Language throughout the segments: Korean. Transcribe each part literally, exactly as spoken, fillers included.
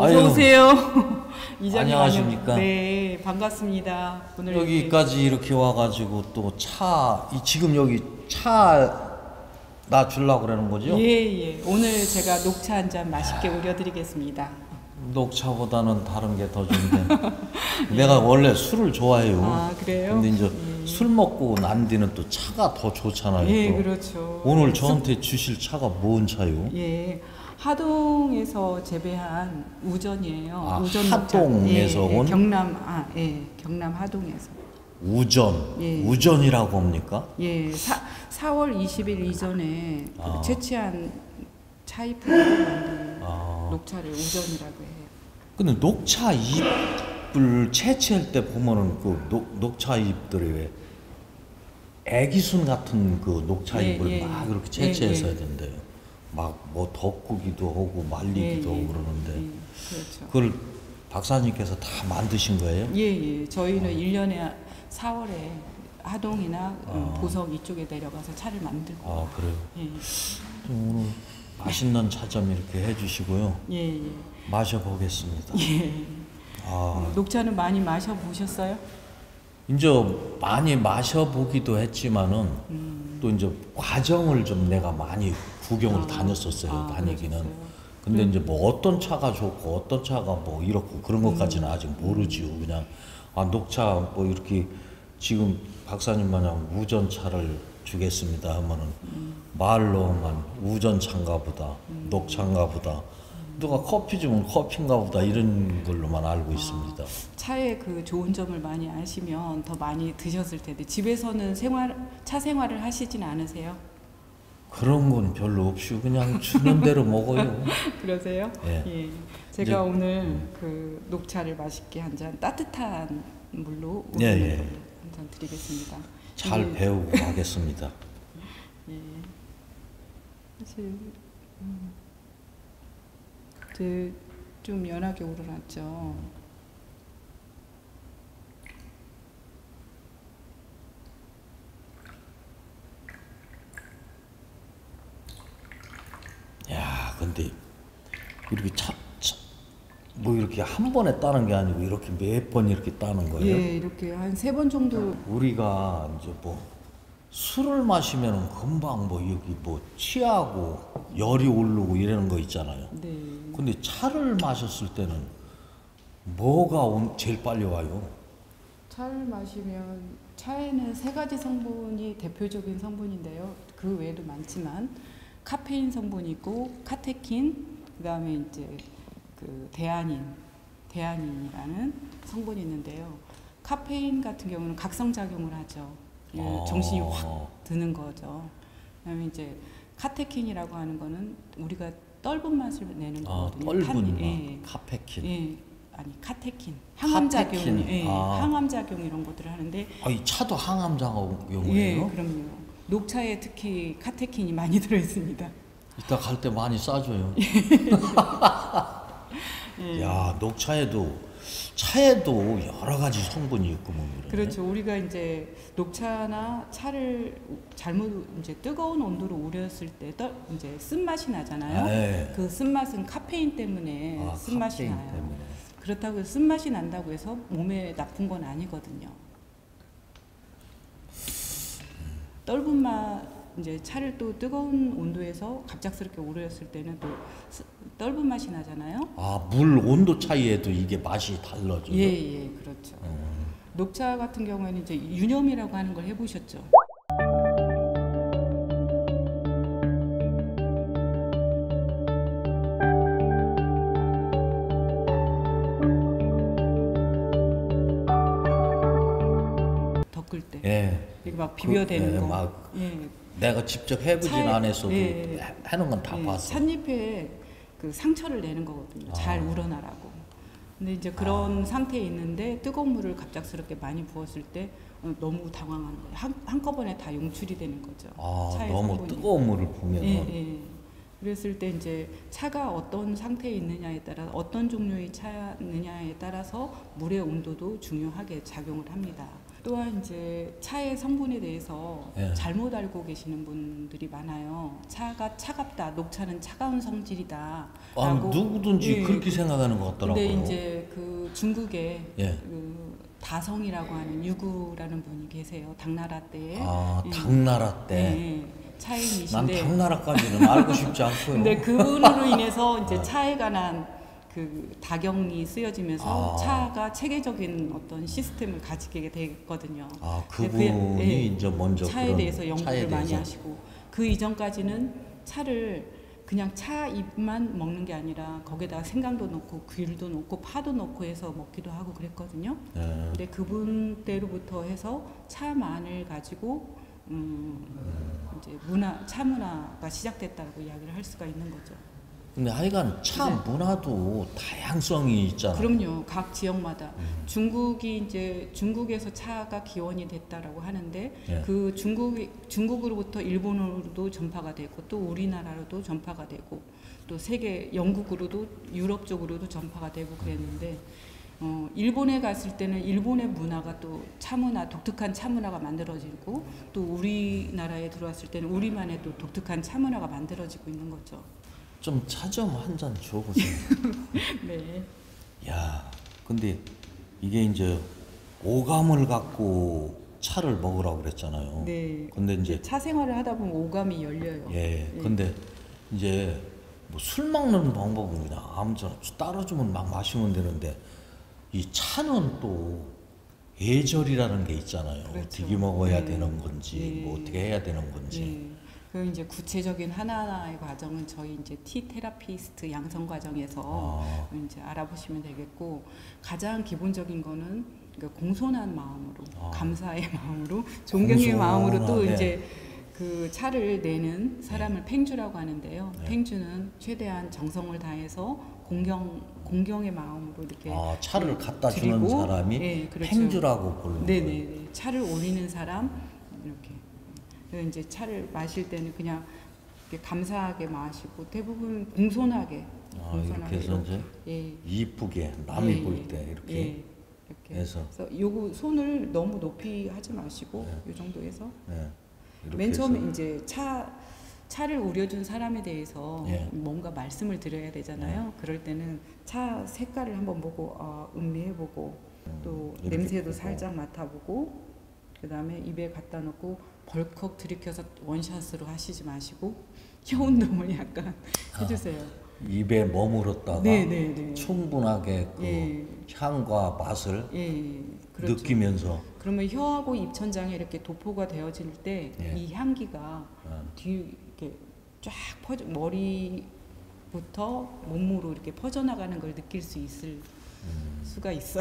어서 아유, 오세요. 이장님 안녕하십니까? 네, 반갑습니다. 오늘 여기까지 이렇게 와가지고 또 차, 이 지금 여기 차 나 주려고 그러는 거죠? 예, 예. 오늘 제가 녹차 한 잔 맛있게 우려드리겠습니다. 녹차보다는 다른 게 더 좋은데 내가 원래 술을 좋아해요. 아, 그래요? 근데 이제 예. 술 먹고 난 뒤는 또 차가 더 좋잖아요. 예, 또. 그렇죠. 오늘 저한테 주실 차가 뭔 차요? 예, 하동에서 재배한 우전이에요. 아, 우전 하동에서 녹차. 예, 예, 온? 경남, 아, 예, 경남 하동에서. 우전, 예. 우전이라고 합니까? 예, 사, 사월 이십일 이전에 아. 그 채취한 차잎으로 만든 아. 녹차를 우전이라고 해요. 근데 녹차 잎을 채취할 때 보면은 그 녹, 녹차 잎들이 왜 애기순 같은 그 녹차 예, 잎을 예, 막 이렇게 예, 채취해서 예. 해야 된대요. 막 뭐 덮구기도 하고 말리기도 예, 하고 예. 그러는데 예, 그렇죠. 그걸 박사님께서 다 만드신 거예요? 예, 예. 저희는 일 년에 사월에 하동이나 음, 아. 보석 이쪽에 내려가서 차를 만들고. 아 그래요? 예, 좀 오늘 맛있는 차 좀 이렇게 해주시고요. 예, 예. 마셔보겠습니다. 예. 아 녹차는 많이 마셔 보셨어요? 이제 많이 마셔보기도 했지만은 음. 또 이제 과정을 좀 내가 많이 구경을 아, 다녔었어요. 아, 다니기는. 그러셨어요? 근데 이제 뭐 어떤 차가 좋고 어떤 차가 뭐 이렇고 그런 것까지는 아직 모르지요. 그냥 아 녹차 뭐 이렇게 지금 박사님 마냥 우전차를 주겠습니다 하면은 말로만 우전차인가 보다, 녹차인가 보다, 누가 커피 주면 커피인가 보다 이런 걸로만 알고 있습니다. 차의 그 좋은 점을 많이 아시면 더 많이 드셨을 텐데 집에서는 생활 차 생활을 하시진 않으세요? 그런 건 별로 없이 그냥 주는 대로 먹어요. 그러세요? 예. 예. 제가 이제- 오늘 그 녹차를 맛있게 한 잔 따뜻한 물로 예, 우리는 예. 한 잔 드리겠습니다. 잘 예. 배우고 가겠습니다. 예. 사실 음, 이제 좀 연하게 우러났죠. 야, 근데 이렇게 차, 차, 뭐 이렇게 한 번에 따는 게 아니고 이렇게 몇 번 이렇게 따는 거예요? 예, 이렇게 한 세 번 정도. 우리가 이제 뭐 술을 마시면은 금방 뭐 여기 뭐 취하고 열이 오르고 이러는 거 있잖아요. 네. 근데 차를 마셨을 때는 뭐가 온- 제일 빨리 와요? 차를 마시면 차에는 세 가지 성분이 대표적인 성분인데요. 그 외에도 많지만 카페인 성분이 있고 카테킨, 그다음에 이제 그 대아닌, 대아닌이라는 성분이 있는데요. 카페인 같은 경우는 각성 작용을 하죠. 예, 아. 정신이 확 드는 거죠. 그다음에 이제 카테킨이라고 하는 거는 우리가 떫은 맛을 내는 아, 거거든요. 떫은 탄- 맛, 예, 카페킨. 예, 아니 카테킨, 항암 작용, 카테킨. 예, 아. 항암 작용 이런 것들을 하는데 아, 이 차도 항암 작용이에요? 예, 그럼요. 녹차에 특히 카테킨이 많이 들어 있습니다. 이따 갈 때 많이 싸줘요. 예. 야, 녹차에도 차에도 여러 가지 성분이 있고 뭐 그러네. 그렇죠. 우리가 이제 녹차나 차를 잘못 이제 뜨거운 온도로 우렸을 때 떠, 이제 쓴맛이 나잖아요. 네. 그 쓴맛은 카페인 때문에 아, 쓴맛이 카페인 나요. 때문에. 그렇다고 해서 쓴맛이 난다고 해서 몸에 나쁜 건 아니거든요. 떫은 맛, 이제 차를 또 뜨거운 온도에서 갑작스럽게 우렸을 때는 또 스- 떫은 맛이 나잖아요. 아, 물 온도 차이에도 이게 맛이 달라져요? 예, 예, 그렇죠. 음. 녹차 같은 경우에는 이제 유념이라고 하는 걸 해보셨죠? 덮을 때 예. 이렇게 막 비벼대는 그, 예, 거. 막 예. 내가 직접 해보진 차에- 않았어도 예. 해- 하는 건 다 예, 봤어. 찻잎에 그 상처를 내는 거거든요. 잘 아. 우러나라고. 근데 이제 그런 상태에 있는데 뜨거운 물을 갑작스럽게 많이 부었을 때 어, 너무 당황하는 거예요. 한, 한꺼번에 다 용출이 되는 거죠. 아, 차의 너무 성분이. 뜨거운 물을 보면 예, 예. 그랬을 때 이제 차가 어떤 상태에 있느냐에 따라 어떤 종류의 차느냐에 따라서 물의 온도도 중요하게 작용을 합니다. 또한 이제 차의 성분에 대해서 예. 잘못 알고 계시는 분들이 많아요. 차가 차갑다, 녹차는 차가운 성질이다. 아, 라고. 누구든지 예. 그렇게 생각하는 것 같더라고요. 근데 이제 그 중국에 예. 그 다성이라고 하는 유구라는 분이 계세요. 당나라 때에. 아, 예. 당나라 때. 예, 난 차인이신데. 당나라까지는 알고 싶지 않고요. 근데 그분으로 인해서 이제 아. 차에 관한 그 다경이 쓰여지면서 아. 차가 체계적인 어떤 시스템을 가지게 됐거든요. 아, 근데 그분이 그, 예, 이제 먼저 차에 그런 대해서 연구를 차에 많이 대해서. 하시고 그 이전까지는 차를 그냥 차 잎만 먹는 게 아니라 거기다가 생강도 넣고 귤도 넣고 파도 넣고 해서 먹기도 하고 그랬거든요. 예. 근데 그분 때로부터 해서 차만을 가지고 음, 이제 문화 차 문화가 시작됐다고 이야기를 할 수가 있는 거죠. 근데 하여간 차 네. 문화도 다양성이 있잖아요. 그럼요. 각 지역마다 음. 중국이 이제 중국에서 차가 기원이 됐다라고 하는데 예. 그 중국 중국으로부터 일본으로도 전파가 되고 또 우리나라로도 전파가 되고 또 세계 영국으로도 유럽 쪽으로도 전파가 되고 그랬는데 어, 일본에 갔을 때는 일본의 문화가 또 차문화 독특한 차문화가 만들어지고 또 우리나라에 들어왔을 때는 우리만의 또 독특한 차문화가 만들어지고 있는 거죠. 좀 차 좀 한 잔 줘보세요. 네. 야, 근데 이게 이제 오감을 갖고 차를 먹으라고 그랬잖아요. 네. 근데 이제 차 생활을 하다 보면 오감이 열려요. 예, 예. 근데 이제 뭐 술 먹는 방법은 그냥 아무나 따라주면 막 마시면 되는데 이 차는 또 예절이라는 게 있잖아요. 그렇죠. 어떻게 먹어야 네. 되는 건지, 네. 뭐 어떻게 해야 되는 건지. 네. 그 이제 구체적인 하나하나의 과정은 저희 이제 티 테라피스트 양성 과정에서 아. 이제 알아보시면 되겠고 가장 기본적인 거는 그러니까 공손한 마음으로 아. 감사의 마음으로 존경의 마음으로 또 공손하네. 이제 그 차를 내는 사람을 팽주라고 하는데요. 네. 팽주는 최대한 정성을 다해서 공경 공경의 마음으로 이렇게 아, 차를 갖다 주는 드리고, 사람이 네, 그렇죠. 팽주라고 부르는 거예요. 네네네. 차를 올리는 사람 이렇게. 그래서 이제 차를 마실 때는 그냥 이렇게 감사하게 마시고 대부분 공손하게. 아, 공손하게 이렇게 해서 이제 예. 이쁘게 남이 예, 볼 예. 때 이렇게 예. 이렇게 해서. 그래서 요거 손을 너무 높이 하지 마시고 네. 요 정도에서 네, 이렇게 맨 처음에 해서. 이제 차 차를 우려준 사람에 대해서 예. 뭔가 말씀을 드려야 되잖아요. 그럴 때는 차 색깔을 한번 보고 어, 음미해보고 음, 또 이렇게 냄새도 보고. 살짝 맡아보고 그 다음에 입에 갖다 놓고 벌컥 들이켜서 원샷으로 하시지 마시고 혀 운동을 약간 아. 해주세요. 입에 머무렀다가 네네네. 충분하게 그 예. 향과 맛을 예, 그렇죠. 느끼면서. 그러면 혀하고 입천장에 이렇게 도포가 되어질 때 이 예. 향기가 어. 뒤 이렇게 쫙 퍼져 머리부터 몸으로 이렇게 퍼져나가는 걸 느낄 수 있을 음. 수가 있어요.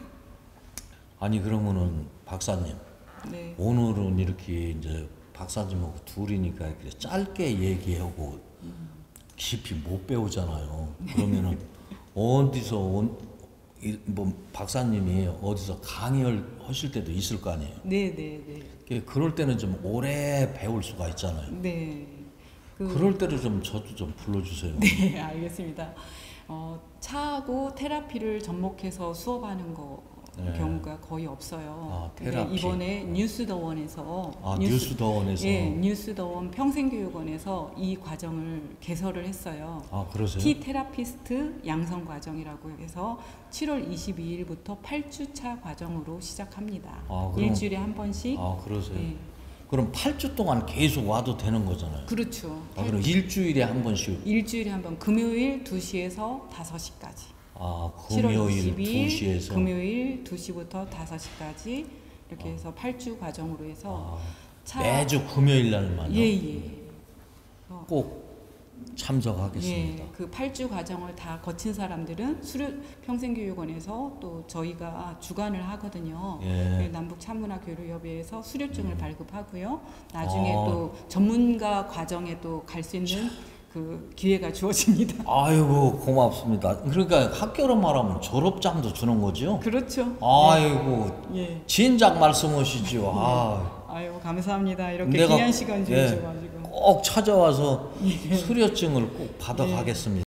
아니 그러면은 박사님 네. 오늘은 이렇게 이제 박사님하고 둘이니까 이렇게 짧게 얘기하고 깊이 못 배우잖아요. 그러면은 어디서 온, 이- 뭐 박사님이 어디서 강의를 하실 때도 있을 거 아니에요. 네, 네, 네. 그- 그럴 때는 좀 오래 배울 수가 있잖아요. 네. 그, 그럴 때도 좀 저도 좀 불러주세요. 네, 알겠습니다. 어, 차하고 테라피를 접목해서 수업하는 거 네. 경우가 거의 없어요. 아, 근데 테라피. 이번에 뉴스더원에서 아 뉴스더원에서. 예, 뉴스더원 평생교육원에서 이 과정을 개설을 했어요. 아 그러세요? 티 테라피스트 양성 과정이라고 해서 칠월 이십이일부터 팔 주차 과정으로 시작합니다. 아, 그럼- 일주일에 한 번씩. 아 그러세요? 예, 그럼 팔 주 동안 계속 와도 되는 거잖아요. 그렇죠. 아, 그럼 일주일에 한 번씩. 일주일에 한 번 금요일 두 시에서 다섯 시까지. 아 칠월 금요일 이십이일 두 시에서. 금요일 두 시부터 다섯 시까지 이렇게 해서 팔 주 과정으로 해서 아, 차 매주 금요일 날만요. 예, 예. 어, 꼭 참석하겠습니다. 예, 그 팔 주 과정을 다 거친 사람들은 수료 평생교육원에서 또 저희가 주관을 하거든요. 예. 그 남북 차문화 교류협의회에서 수료증을 발급하고요. 나중에 아. 또 전문가 과정에 또 갈 수 있는 그 기회가 주어집니다. 아이고 고맙습니다. 그러니까 학교로 말하면 졸업장도 주는 거죠? 그렇죠. 아이고 예. 진작 말씀하시죠. 아, 아유 감사합니다. 이렇게 내가- 귀한 시간 예. 주셔가지고. 꼭 찾아와서 수료증을 꼭 받아가겠습니다.